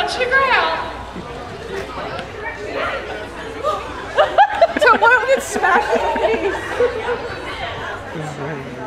touch the ground. So one would get smashed in the face.